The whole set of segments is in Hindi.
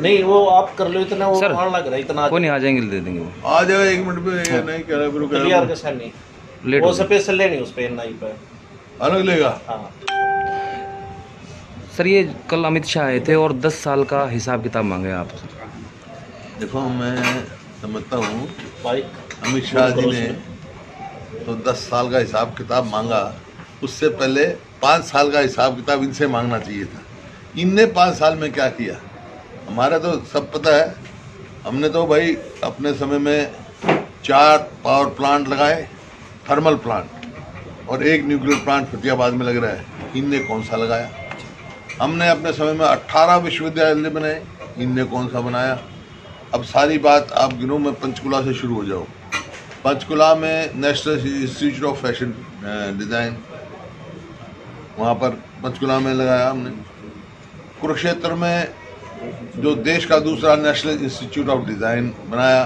नहीं वो आप कर लो इतना, वो सर, वहाँ लग रहा है इतना। कोई नहीं, आ जाएंगे, दे देंगे वो। आ जाओ 1 मिनट में। हाँ। नहीं कह रहा क्लियर का सर नहीं, लेट वो हो गया। स्पेशल लेनी उस पे नहीं पे। अलग लेगा। हाँ सर ये कल अमित शाह आए थे और 10 साल का हिसाब किताब मांगे आपसे। देखो मैं समझता हूँ भाई अमित शाह जी ने तो 10 साल का हिसाब किताब मांगा, उससे पहले 5 साल का हिसाब किताब इनसे मांगना चाहिए था। इनने 5 साल में क्या किया हमारा तो सब पता है। हमने तो भाई अपने समय में 4 पावर प्लांट लगाए, थर्मल प्लांट, और 1 न्यूक्लियर प्लांट फतेहाबाद में लग रहा है। इनने कौन सा लगाया? हमने अपने समय में 18 विश्वविद्यालय बनाए, इनने कौन सा बनाया? अब सारी बात आप गिनो, मैं पंचकुला से शुरू हो जाऊँ। पंचकुला में national institute of fashion design, वहाँ पर पंचकुला में लगाया हमने। कुरुक्षेत्र में जो देश का दूसरा नेशनल इंस्टीट्यूट ऑफ डिज़ाइन बनाया।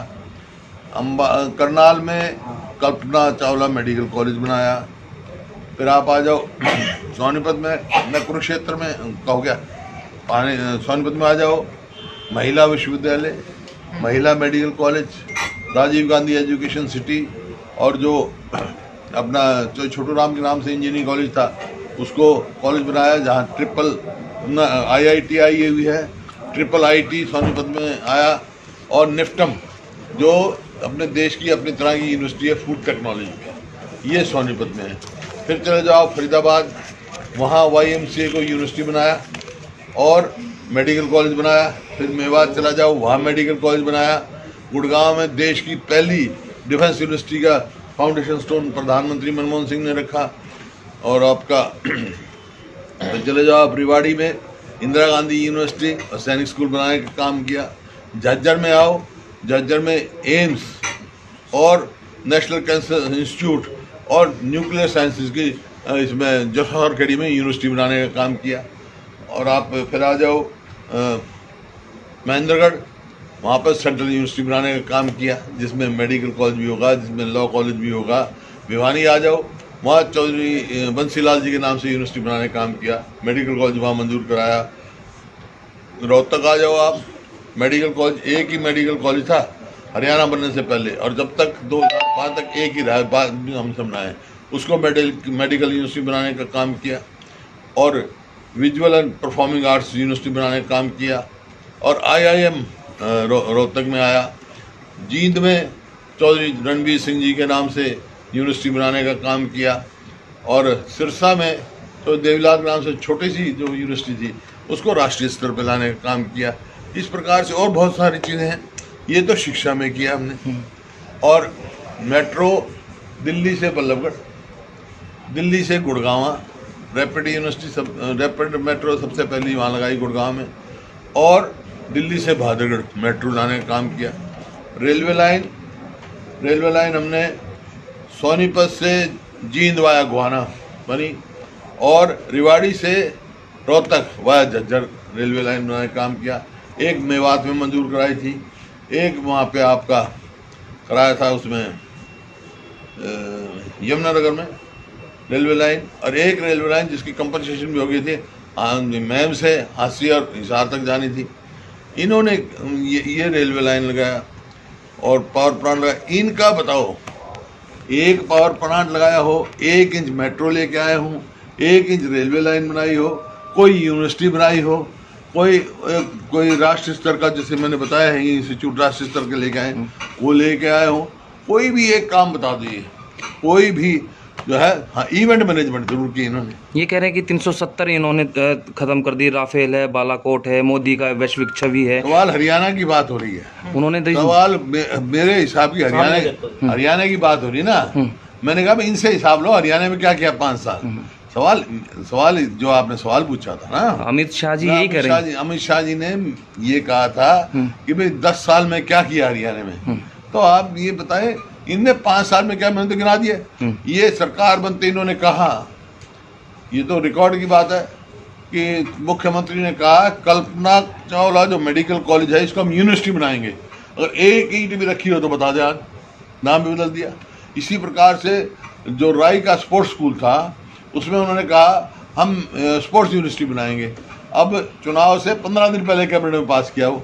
करनाल में कल्पना चावला मेडिकल कॉलेज बनाया। फिर आप आ जाओ सोनीपत में, मैं कुरुक्षेत्र में कहो क्या, सोनीपत में आ जाओ, महिला विश्वविद्यालय, महिला medical college, Rajiv Gandhi education city, और जो अपना जो छोटू राम के नाम से इंजीनियरिंग कॉलेज था उसको कॉलेज बनाया, जहाँ ट्रिपल IIT आई हुई है, ट्रिपल IT सोनीपत में आया। और निफ्टम जो अपने देश की अपनी तरह की यूनिवर्सिटी है फूड टेक्नोलॉजी में, ये सोनीपत में है। फिर चले जाओ फरीदाबाद, वहाँ YMCA को यूनिवर्सिटी बनाया और मेडिकल कॉलेज बनाया। फिर मेवात चला जाओ, वहाँ मेडिकल कॉलेज बनाया। गुड़गांव में देश की पहली डिफेंस यूनिवर्सिटी का फाउंडेशन स्टोन प्रधानमंत्री मनमोहन सिंह ने रखा। और आपका फिर चले जाओ आप रेवाड़ी में इंदिरा गांधी यूनिवर्सिटी और सैनिक स्कूल बनाने का काम किया। झज्जर में आओ, झज्जर में एम्स और नेशनल कैंसर इंस्टीट्यूट और न्यूक्लियर साइंसेज की इसमें जौहर खेड़ी में यूनिवर्सिटी बनाने का काम किया। और आप फिर आ जाओ महेंद्रगढ़, वहाँ पर सेंट्रल यूनिवर्सिटी बनाने का काम किया, जिसमें मेडिकल कॉलेज भी होगा, जिसमें लॉ कॉलेज भी होगा। भिवानी आ जाओ, वहाँ चौधरी बंसीलाल जी के नाम से यूनिवर्सिटी बनाने का काम किया, मेडिकल कॉलेज वहाँ मंजूर कराया। रोहतक आ जाओ आप, मेडिकल कॉलेज, एक ही मेडिकल कॉलेज था हरियाणा बनने से पहले, और जब तक 2005 तक एक ही रहा, बाद में हम सब बनाए, उसको मेडिकल यूनिवर्सिटी बनाने का काम किया। और visual and performing arts university बनाने का काम किया। और IIM रोहतक में आया। जींद में चौधरी रणवीर सिंह जी के नाम से यूनिवर्सिटी बनाने का काम किया। और सिरसा में तो देवीलाल के नाम से छोटी सी जो यूनिवर्सिटी थी उसको राष्ट्रीय स्तर पर लाने का काम किया। इस प्रकार से और बहुत सारी चीज़ें हैं। ये तो शिक्षा में किया हमने। और मेट्रो दिल्ली से बल्लभगढ़, दिल्ली से Gurgaon, rapid university rapid metro सबसे पहली वहाँ लगाई गुड़गांव में। और दिल्ली से भादरगढ़ मेट्रो लाने का काम किया। रेलवे लाइन हमने सोनीपत से जींद वाया गोहाना बनी, और रेवाड़ी से Rohtak via Jhajjar railway line बनाने का काम किया। एक मेवात में मंजूर कराई थी, एक वहाँ पे आपका कराया था उसमें यमुनानगर में रेलवे लाइन, और एक रेलवे लाइन जिसकी कंपनसेशन भी हो गई थी, मैम से हांसी और हिसार तक जानी थी। इन्होंने ये रेलवे लाइन लगाया और पावर प्लांट लगाया। इनका बताओ, एक पावर प्लांट लगाया हो, 1 इंच मेट्रो लेके आए हूँ, 1 इंच रेलवे लाइन बनाई हो, कोई यूनिवर्सिटी बनाई हो, कोई राष्ट्रीय स्तर का, जैसे मैंने बताया है इंस्टीट्यूट राष्ट्रीय स्तर के लेके आए, वो लेके आए हो, कोई भी एक काम बता दीजिए, कोई भी जो है। हाँ, इवेंट मैनेजमेंट जरूर की इन्होंने। ये कह रहे हैं कि 370 इन्होंने खत्म कर दी, राफेल है, बालाकोट है, मोदी का वैश्विक छवि है। सवाल हरियाणा की बात हो रही है। उन्होंने सवाल मेरे हिसाब की हरियाणा की बात हो रही ना। मैंने कहा इनसे हिसाब लो, हरियाणा में क्या किया 5 साल। सवाल जो आपने सवाल पूछा था ना, अमित शाह जी यही कह रहे हैं। अमित शाह जी ने ये कहा था कि भाई 10 साल में क्या किया हरियाणा में। तो आप ये बताएं, इनने 5 साल में क्या, मैंने तो गिना दिया। ये सरकार बनते इन्होंने कहा, ये तो रिकॉर्ड की बात है कि मुख्यमंत्री ने कहा कल्पना चावला जो मेडिकल कॉलेज है इसको हम यूनिवर्सिटी बनाएंगे, अगर एक ईंट भी रखी हो तो बता दें, आज नाम भी बदल दिया। इसी प्रकार से जो राय का स्पोर्ट्स स्कूल था उसमें उन्होंने कहा हम स्पोर्ट्स यूनिवर्सिटी बनाएंगे। अब चुनाव से 15 दिन पहले कैबिनेट में पास किया वो,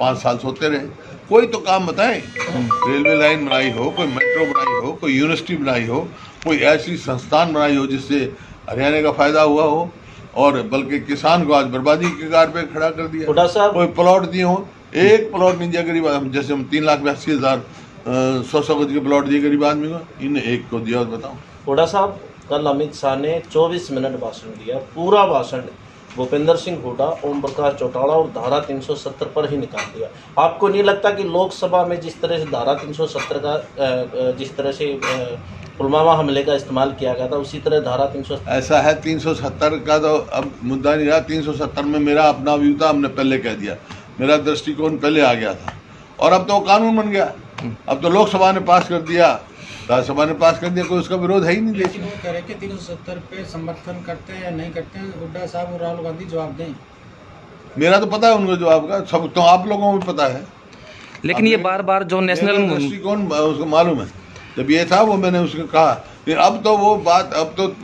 5 साल सोते रहे। कोई तो काम बताएं, रेलवे लाइन बनाई हो, कोई मेट्रो बनाई हो, कोई यूनिवर्सिटी बनाई हो, कोई ऐसी संस्थान बनाई हो जिससे हरियाणा का फायदा हुआ हो, और बल्कि किसान को आज बर्बादी के कगार पे खड़ा कर दिया। हुड्डा साहब, कोई प्लॉट दिए हो, एक प्लॉट नहीं दिया गरीब आदमी, जैसे हम 3,82,000 100 गज के प्लॉट दिए गरीब आदमी को, इन्हें एक को दिया। और बताओ हुड्डा साहब, कल अमित शाह ने 24 मिनट भाषण दिया, पूरा भाषण भूपेंद्र सिंह हुड्डा, ओम प्रकाश चौटाला और धारा 370 पर ही निकाल दिया। आपको नहीं लगता कि लोकसभा में जिस तरह से धारा 370 का जिस तरह से पुलवामा हमले का इस्तेमाल किया गया था, उसी तरह धारा 370 ऐसा है? 370 का तो अब मुद्दा नहीं रहा। 370 में मेरा अपना व्यू था, हमने पहले कह दिया, मेरा दृष्टिकोण पहले आ गया था, और अब तो कानून बन गया। अब तो लोकसभा ने पास कर दिया, राज्यसभा ने पास कर दिया, कोई उसका विरोध है ही नहीं। लेकिन वो कह रहे कि 370 पे समर्थन करते हैं या नहीं करते हैं, हुड्डा साहब और राहुल गांधी जवाब दें। मेरा तो पता है उनको जवाब का, सब तो आप लोगों को भी पता है। लेकिन ये बार बार जो नेशनल दृष्टिकोण उसको मालूम है, जब ये था वो मैंने उसको कहा, लेकिन अब तो वो बात, अब तो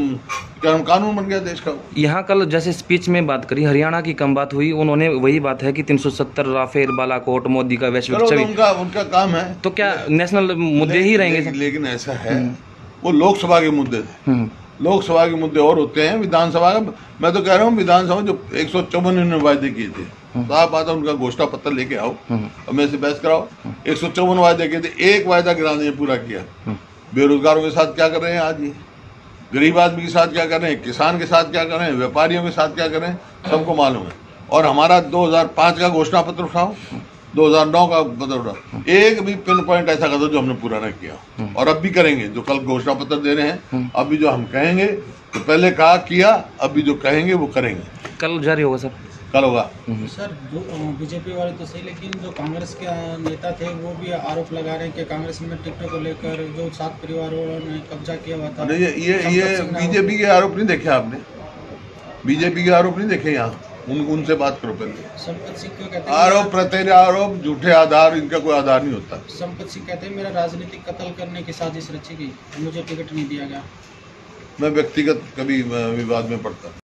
कानून बन गया देश का। यहाँ कल जैसे स्पीच में बात करी, हरियाणा की कम बात हुई, उन्होंने वही बात है कि 370 राफेल, बालाकोट, मोदी का वैश्विक चलो, छवि, तो उनका काम है। तो क्या नेशनल मुद्दे ही रहेंगे? लेकिन ऐसा है, वो लोकसभा के मुद्दे थे, लोकसभा के मुद्दे और होते हैं, विधानसभा का। मैं तो कह रहा हूँ विधानसभा जो 154 इन्होंने वायदे किए थे, साफ बात है, उनका घोषणा पत्र लेके आओ, अब मेरे से बहस कराओ। 154 वायदे किए थे, एक वायदा गिराने पूरा किया। बेरोजगारों के साथ क्या कर रहे हैं आज ये, गरीब आदमी के साथ क्या कर रहे हैं, किसान के साथ क्या कर रहे हैं, व्यापारियों के साथ क्या कर रहे हैं, सबको मालूम है। और हमारा 2005 का घोषणा पत्र उठाओ, 2009 का पत्र उठाओ, एक भी पिन पॉइंट ऐसा कर दो जो हमने पूरा न किया। और अब भी करेंगे, जो कल घोषणा पत्र दे रहे हैं, अभी जो हम कहेंगे, तो पहले कहा किया, अभी जो कहेंगे वो करेंगे। कल जारी होगा सर? कल होगा। सर, बीजेपी वाले तो सही, लेकिन जो कांग्रेस के नेता थे वो भी आरोप लगा रहे हैं कि कांग्रेस में टिकटों को लेकर जो 7 परिवारों ने कब्जा किया हुआ था। ये बीजेपी के आरोप नहीं देखे आपने? बीजेपी के आरोप नहीं देखे यहाँ? उनसे बात करो पहले। संपत सिंह क्यों कहते हैं आरोप प्रत्यारोप आरोप झूठे आधार, इनका कोई आधार नहीं होता। संपत सिंह कहते हैं मेरा राजनीतिक कत्ल करने की साजिश रची गई, मुझे टिकट नहीं दिया गया। मैं व्यक्तिगत कभी विवाद में पड़ता